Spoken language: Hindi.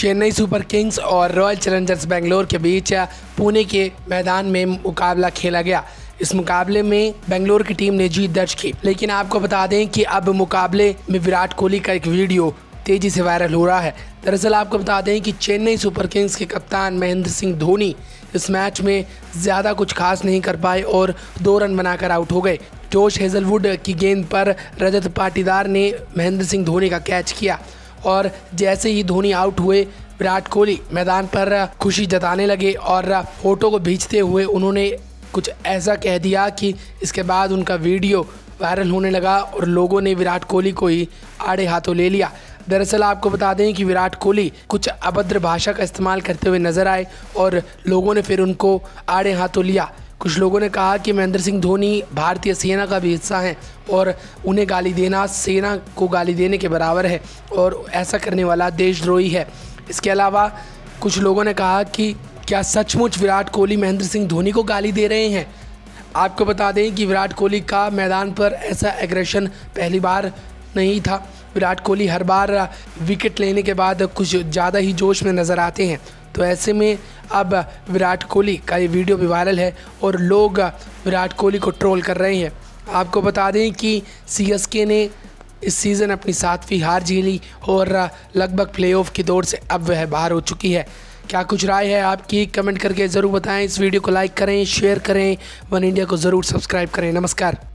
चेन्नई सुपर किंग्स और रॉयल चैलेंजर्स बेंगलोर के बीच पुणे के मैदान में मुकाबला खेला गया। इस मुकाबले में बेंगलोर की टीम ने जीत दर्ज की, लेकिन आपको बता दें कि अब मुकाबले में विराट कोहली का एक वीडियो तेजी से वायरल हो रहा है। दरअसल आपको बता दें कि चेन्नई सुपर किंग्स के कप्तान महेंद्र सिंह धोनी इस मैच में ज़्यादा कुछ खास नहीं कर पाए और 2 रन बनाकर आउट हो गए। जोश हेजलवुड की गेंद पर रजत पाटीदार ने महेंद्र सिंह धोनी का कैच किया और जैसे ही धोनी आउट हुए विराट कोहली मैदान पर खुशी जताने लगे और फोटो को खींचते हुए उन्होंने कुछ ऐसा कह दिया कि इसके बाद उनका वीडियो वायरल होने लगा और लोगों ने विराट कोहली को ही आड़े हाथों ले लिया। दरअसल आपको बता दें कि विराट कोहली कुछ अभद्र भाषा का इस्तेमाल करते हुए नजर आए और लोगों ने फिर उनको आड़े हाथों लिया। कुछ लोगों ने कहा कि महेंद्र सिंह धोनी भारतीय सेना का भी हिस्सा हैं और उन्हें गाली देना सेना को गाली देने के बराबर है और ऐसा करने वाला देशद्रोही है। इसके अलावा कुछ लोगों ने कहा कि क्या सचमुच विराट कोहली महेंद्र सिंह धोनी को गाली दे रहे हैं। आपको बता दें कि विराट कोहली का मैदान पर ऐसा एग्रेशन पहली बार नहीं था। विराट कोहली हर बार विकेट लेने के बाद कुछ ज़्यादा ही जोश में नज़र आते हैं, तो ऐसे में अब विराट कोहली का ये वीडियो भी वायरल है और लोग विराट कोहली को ट्रोल कर रहे हैं। आपको बता दें कि सीएसके ने इस सीज़न अपनी 7वीं हार झेली और लगभग प्लेऑफ की दौड़ से अब वह बाहर हो चुकी है। क्या कुछ राय है आपकी, कमेंट करके ज़रूर बताएं। इस वीडियो को लाइक करें, शेयर करें, वन इंडिया को ज़रूर सब्सक्राइब करें। नमस्कार।